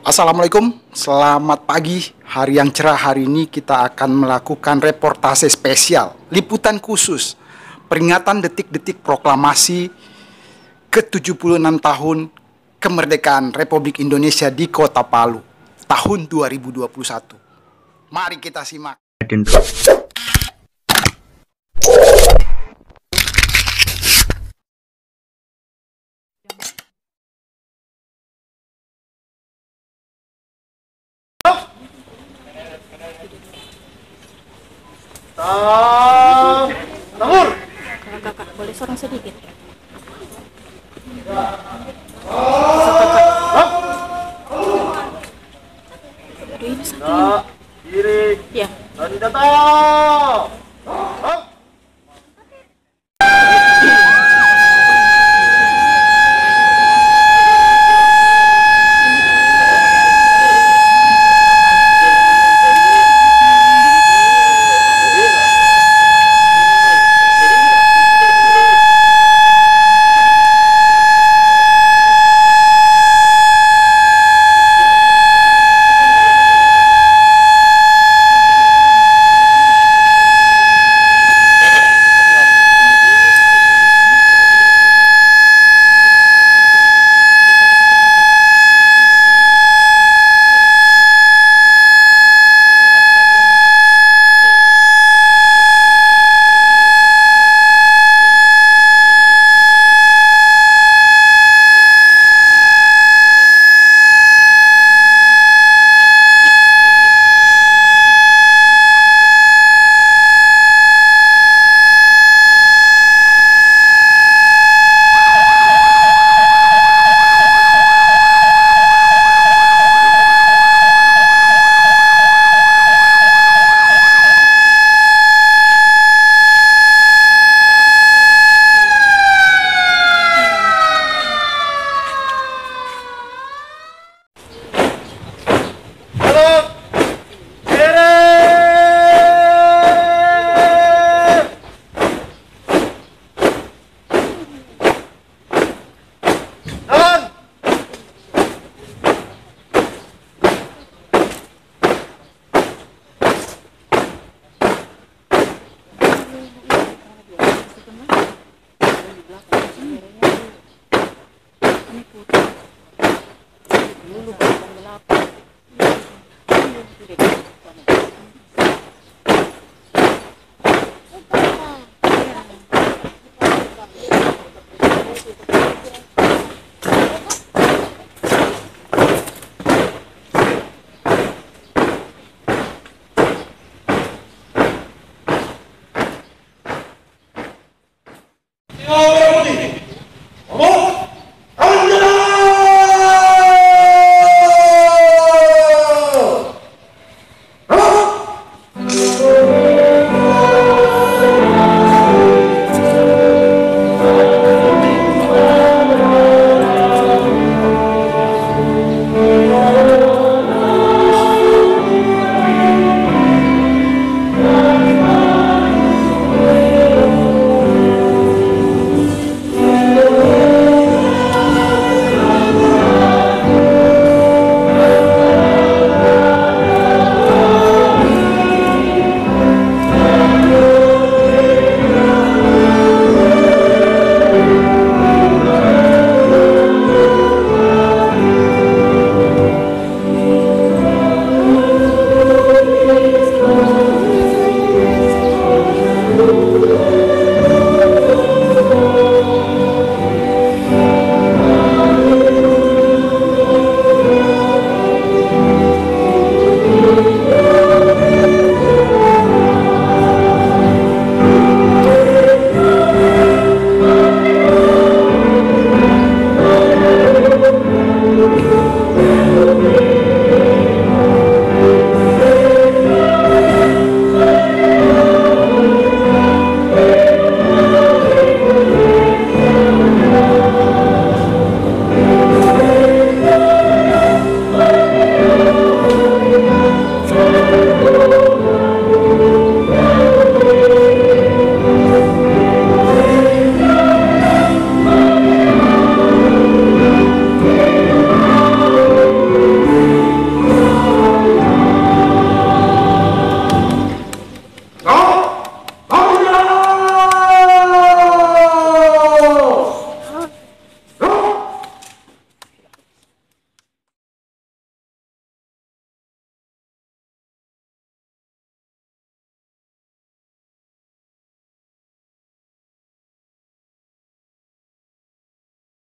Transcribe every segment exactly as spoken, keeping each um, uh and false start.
Assalamualaikum, selamat pagi. Hari yang cerah hari ini kita akan melakukan reportase spesial, liputan khusus, peringatan detik-detik proklamasi ke tujuh puluh enam tahun kemerdekaan Republik Indonesia di Kota Palu, tahun dua ribu dua puluh satu. Mari kita simak. Tang, Tangur. Kakak, kakak, boleh sorong sedikit? Hap. Aduh, ini satu Nah, kiri. ini. Ya. Dan datang. Hap.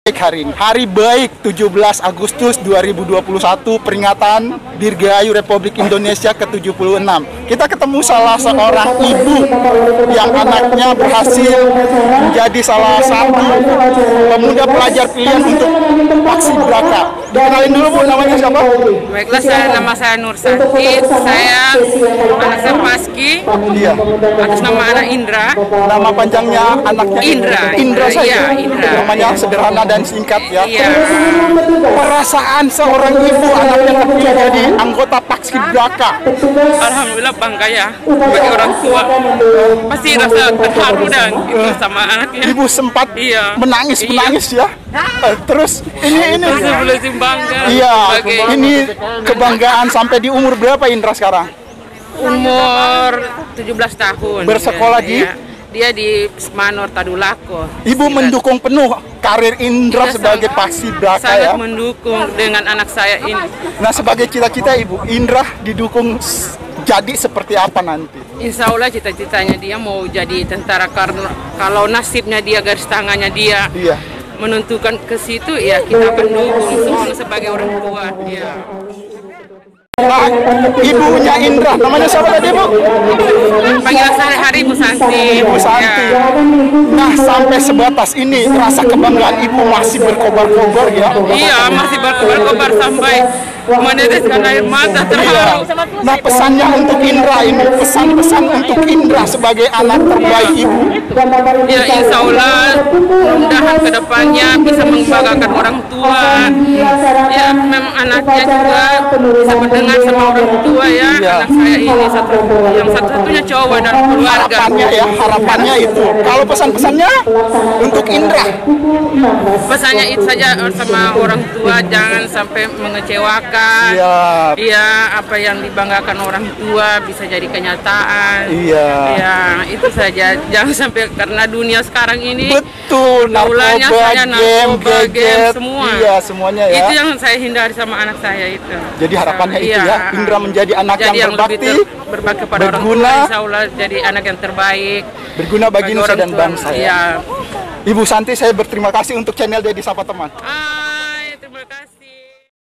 Baik hari ini, hari baik tujuh belas Agustus dua ribu dua puluh satu, peringatan Dirgahayu Republik Indonesia ke tujuh puluh enam. Kita ketemu salah seorang ibu yang anaknya berhasil menjadi salah satu pemuda pelajar pilihan untuk paskibraka. Dikenalin dulu Bu, namanya siapa? Baiklah, saya, nama saya Nur Santi, saya anak saya Paski, Iya. atas nama anak Indra. Nama panjangnya anaknya Indra. Indra saja. Iya, Indra. Namanya sederhana dan singkat ya. Iya. Perasaan seorang ibu anaknya terpilih jadi anggota paskibraka. Alhamdulillah bangga ya bagi orang tua. Pasti rasa terharu dan itu sama anaknya. Ibu sempat Iya. menangis Iya. menangis ya. Eh, Terus ini ini. Terus boleh bangga. Iya, sebagai ini kebanggaan sampai di umur berapa Indra sekarang? umur tujuh belas tahun. Bersekolah di? Iya. Dia di Manor Tadulako. Ibu mendukung penuh karir Indra Iya, sebagai sangat- paskibraka sangat ya. mendukung dengan anak saya ini. Nah, sebagai cita-cita Ibu, Indra didukung s- jadi seperti apa nanti? Insya Allah cita-citanya dia mau jadi tentara, karena kalau nasibnya dia, garis tangannya dia Iya. menentukan ke situ, ya kita akan dukung semua sebagai orang tua. Ya. Nah, ibunya Indra, namanya siapa tadi Bu? Panggilan sehari-hari Bu Santi. Ibu Santi. Ya. Nah, sampai sebatas ini rasa kebanggaan Ibu masih berkobar-kobar ya. Iya, masih berkobar-kobar sampai meneteskan air mata, terharu. Nah, pesannya untuk Indra ini, pesan-pesan untuk Indra sebagai anak terbaik Ibu. Ya, insya Allah mudah-mudahan ke depannya bisa membanggakan orang tua. Ya, memang anaknya juga bisa mendengar sama orang tua ya. Ya. Anak saya ini satu, yang satu-satunya cowok dan keluarga. Harapannya ya, harapannya itu. Kalau pesan-pesannya untuk Indra, Pesannya itu saja sama orang tua, jangan sampai mengecewakan. Iya. Iya, apa yang dibanggakan orang tua bisa jadi kenyataan. Iya. Ya, itu saja. Jangan sampai, karena dunia sekarang ini betul, pergaulannya narkoba, saya game, narkoba, game, gadget, semua. iya semuanya ya. Itu yang saya hindari sama anak saya itu. Jadi harapannya itu Iya. ya, Indra menjadi anak Jadi yang lebih berbakti, ter- berbakti pada orang tua, berguna, insya Allah jadi anak yang terbaik berguna bagi nusa orang dan tua. bangsa ya. Iya. Ibu Santi, saya berterima kasih untuk channel Dedi Sapa Teman. Hai, terima kasih.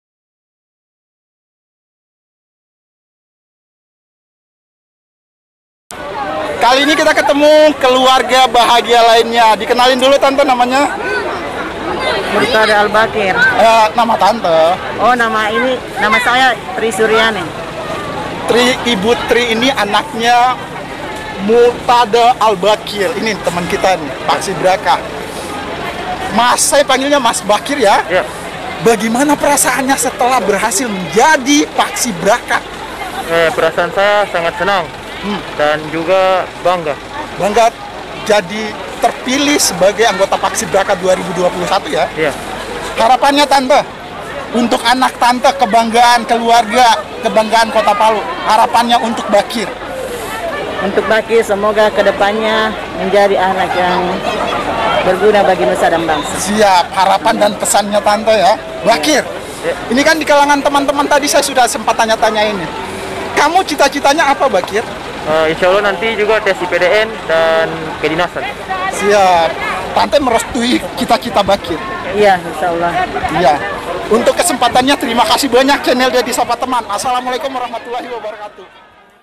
Kali ini kita ketemu keluarga bahagia lainnya. Dikenalin dulu tante, namanya? Murtada Al-Bakir. Eh, nama tante. Oh, nama ini, nama saya Tri Suryani. Tri, Ibu Tri ini anaknya Murtada Al-Bakir. Ini teman kita nih, paskibraka. Mas, saya panggilnya Mas Bakir ya. Ya, Bagaimana perasaannya setelah berhasil menjadi paskibraka? eh, perasaan saya sangat senang Hmm. dan juga bangga. Bangga jadi terpilih sebagai anggota paskibraka dua ribu dua puluh satu ya. Ya, Harapannya tante, untuk anak tante, kebanggaan keluarga, kebanggaan Kota Palu. Harapannya untuk Bakir. Untuk Bakir, semoga kedepannya menjadi anak yang berguna bagi nusa dan bangsa. Siap, harapan dan pesannya tante ya. Bakir, ini kan di kalangan teman-teman tadi saya sudah sempat tanya-tanya ini. Kamu cita-citanya apa Bakir? eh, insya Allah nanti juga tes I P D N dan kedinasan. Siap, tante merestui cita-cita Bakir. Iya, insya Allah. Iya. Untuk kesempatannya terima kasih banyak channel Dedi Sapa Teman. Assalamualaikum warahmatullahi wabarakatuh.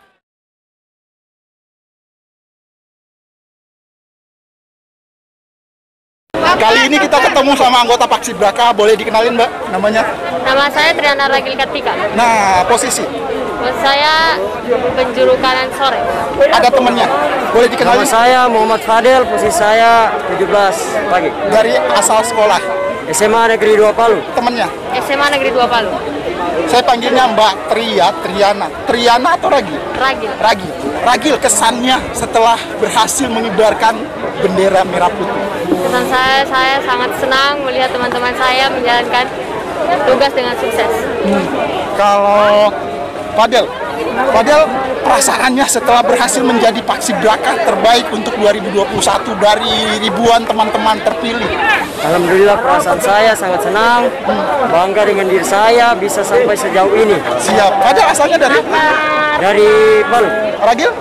Kali ini kita ketemu sama anggota paskibraka, boleh dikenalin Mbak namanya? Nama saya Triana Ragil Kartika. Nah, posisi Buat saya penjuru kanan sore. ada temennya, boleh dikenalin Saya Muhammad Fadel, posisi saya tujuh belas pagi. dari asal sekolah, S M A Negeri dua Palu. temennya. S M A Negeri dua Palu. Saya panggilnya Mbak Tria, Triana. Triana atau Ragil? Ragil. Ragil. Ragil, kesannya setelah berhasil mengibarkan bendera merah putih. Kesan saya, saya sangat senang melihat teman-teman saya menjalankan tugas dengan sukses. Kalau Fadel, Fadel perasaannya setelah berhasil menjadi paskibraka terbaik untuk dua ribu dua puluh satu dari ribuan teman-teman terpilih. Alhamdulillah perasaan saya sangat senang, bangga dengan diri saya bisa sampai sejauh ini. Siap. Fadel asalnya dari Dari Palu. Ragil?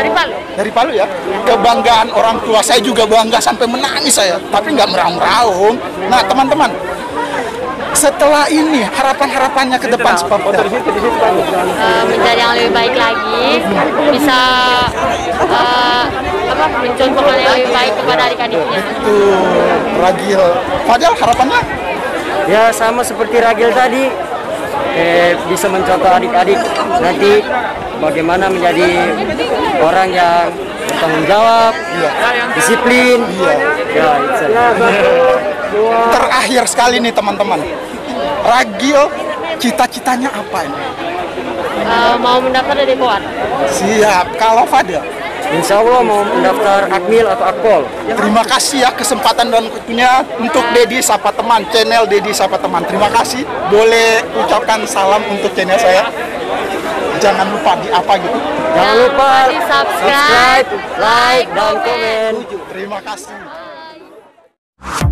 Dari Palu. Dari Palu ya? Kebanggaan orang tua saya juga bangga sampai menangis saya, tapi nggak meraung-raung. Nah teman-teman, setelah ini harapan-harapannya ke depan seperti apa? Uh, menjadi yang lebih baik lagi, bisa uh, apa, mencontohkan yang lebih baik kepada adik-adiknya. Tuh, Ragil. Fadel, harapannya? Ya sama seperti Ragil tadi, eh, bisa mencontoh adik-adik nanti bagaimana menjadi orang yang bertanggung jawab, disiplin. Iya. Ya, itu saja. Terakhir sekali nih teman-teman, Ragil cita-citanya apa ini? Uh, mau mendaftar dari Koat. Siap. Kalau Fadel? Insya Allah mau mendaftar Akmil atau Akpol. Terima kasih ya kesempatan dan waktunya untuk Dedi Sapa Teman, channel Dedi Sapa Teman. Terima kasih. Boleh ucapkan salam untuk channel saya. Jangan lupa di apa gitu. Jangan lupa subscribe, like, dan komen. Terima kasih.